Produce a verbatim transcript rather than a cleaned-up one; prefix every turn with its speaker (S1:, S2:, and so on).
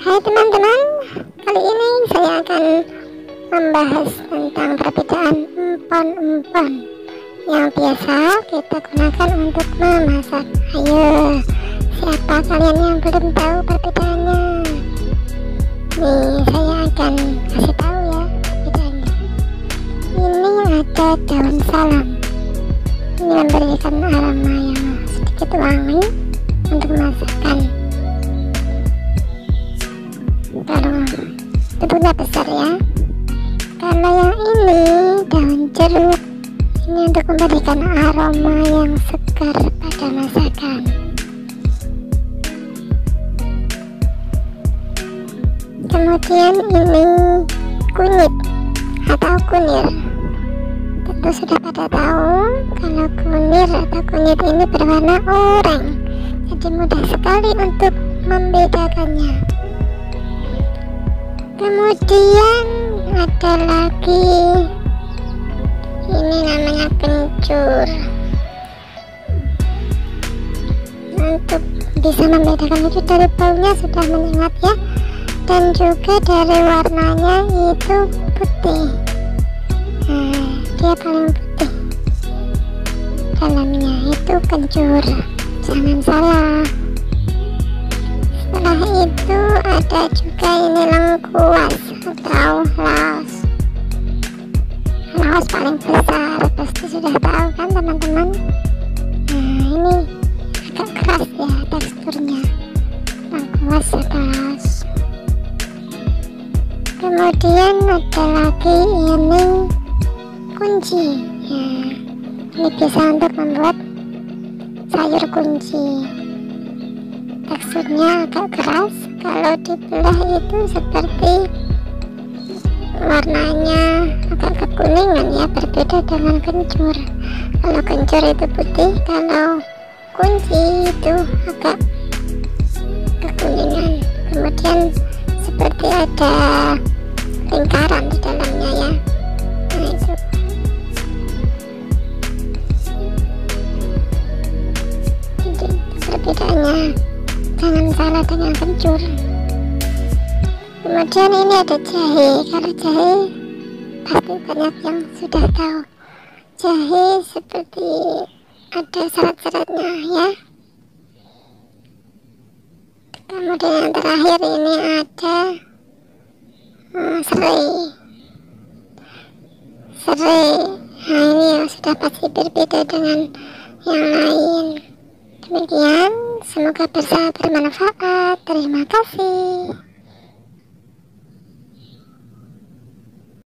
S1: Hai teman-teman, kali ini saya akan membahas tentang perbedaan empon-empon yang biasa kita gunakan untuk memasak. Ayo, siapa kalian yang belum tahu perbedaannya? Nih, saya akan kasih tahu ya perbedaannya. Ini ada daun salam. Ini memberikan aroma yang sedikit wangi untuk masakan. Kalau bentuknya besar ya. Kalau yang ini daun jeruk, ini untuk memberikan aroma yang segar pada masakan. Kemudian ini kunyit atau kunir. Tentu sudah pada tahu kalau kunir atau kunyit ini berwarna oranye, jadi mudah sekali untuk membedakannya. Kemudian ada lagi, ini namanya kencur. Untuk bisa membedakan itu dari baunya sudah menyengat ya, dan juga dari warnanya itu putih. Nah, dia paling putih dalamnya itu kencur, jangan salah. Setelah itu ada juga ini lengkuas atau laos. Laos paling besar, pasti sudah tahu kan teman-teman. Nah, ini agak keras ya teksturnya, lengkuas atau laos. Kemudian ada lagi ini kunci ya, ini bisa untuk membuat sayur kunci. Teksturnya agak keras, kalau dibelah itu seperti warnanya agak kekuningan ya, berbeda dengan kencur. Kalau kencur itu putih, kalau kunci itu agak kekuningan. Kemudian seperti ada lingkaran di dalamnya ya. Nah, itu itu perbedaannya, jangan salah dengan kencur. Kemudian ini ada jahe. Kalau jahe pasti banyak yang sudah tahu. Jahe seperti ada serat-seratnya ya. Kemudian yang terakhir ini ada uh, serai. Serai, nah ini yang sudah pasti berbeda dengan yang lain. Demikian, semoga bisa bermanfaat. Terima kasih.